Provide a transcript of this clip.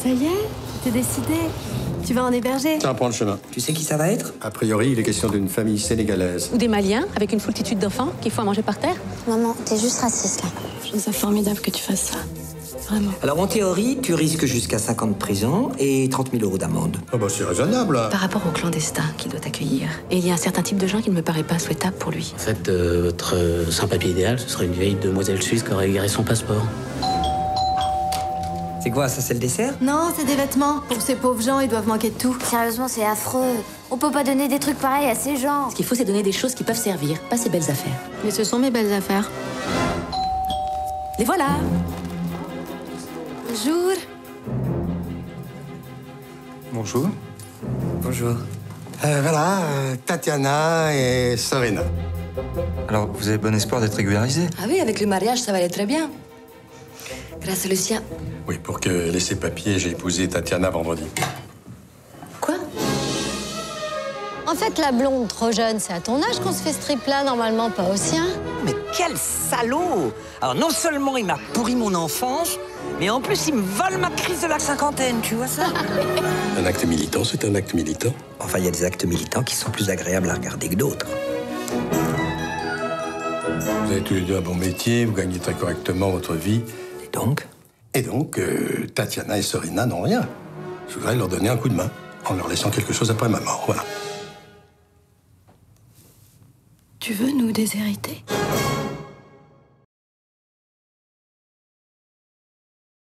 Ça y est, t'es décidé. Tu vas en héberger. Ça prend le chemin. Tu sais qui ça va être? A priori, il est question d'une famille sénégalaise. Ou des Maliens, avec une foultitude d'enfants qui font à manger par terre. Maman, t'es juste raciste, là. Je trouve ça formidable que tu fasses ça. Vraiment. Alors, en théorie, tu risques jusqu'à 5 ans de prison et 30 000 € d'amende. Ah bah c'est raisonnable. Par rapport au clandestin qu'il doit accueillir. Et il y a un certain type de gens qui ne me paraît pas souhaitable pour lui. En fait, votre sans-papier idéal, ce serait une vieille demoiselle suisse qui aurait égaré son passeport. C'est quoi, ça, c'est le dessert? Non, c'est des vêtements. Pour ces pauvres gens, ils doivent manquer de tout. Sérieusement, c'est affreux. On peut pas donner des trucs pareils à ces gens. Ce qu'il faut, c'est donner des choses qui peuvent servir, pas ces belles affaires. Mais ce sont mes belles affaires. Les voilà. Bonjour. Bonjour. Bonjour. Voilà, Tatiana et Serena. Alors, vous avez bon espoir d'être régularisé? Ah oui, avec le mariage, ça va aller très bien. Grâce à Lucien. Oui, pour que laisser papier, j'ai épousé Tatiana vendredi. Quoi? En fait, la blonde trop jeune, c'est à ton âge qu'on se fait ce trip-là, normalement, pas au sien. Mais quel salaud! Alors, non seulement il m'a pourri mon enfance, mais en plus, il me vole ma crise de la cinquantaine, tu vois ça? Un acte militant, c'est un acte militant. Enfin, il y a des actes militants qui sont plus agréables à regarder que d'autres. Vous avez tous les deux un bon métier, vous gagnez très correctement votre vie. Et donc? Et donc, Tatiana et Serena n'ont rien. Je voudrais leur donner un coup de main, en leur laissant quelque chose après ma mort, voilà. Tu veux nous déshériter?